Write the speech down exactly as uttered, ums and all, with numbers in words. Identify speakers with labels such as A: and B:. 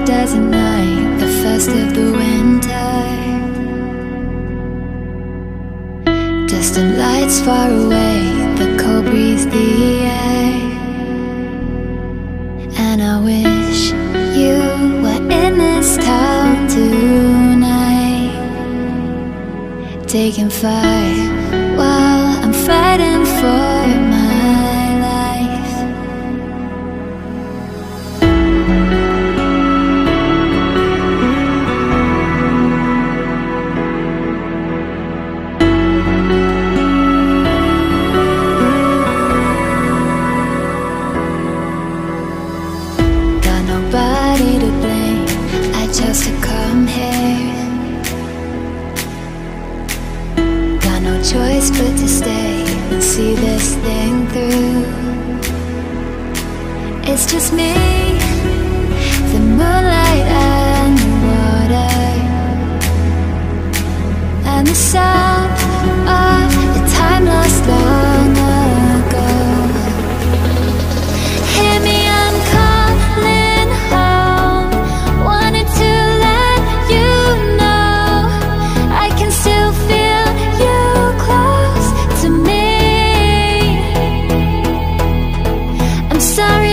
A: desert night, the first of the winter. Distant lights far away, the cold breeze the air. And I wish you were in this town tonight, taking fire while I'm fighting for my life. Got nobody to blame, I chose to come here. Got no choice but to stay and see this thing through. It's just me, the moonlight and the water, and the sound of the time lost long ago. Hear me, I'm calling home. Wanted to let you know I can still feel you close to me. I'm sorry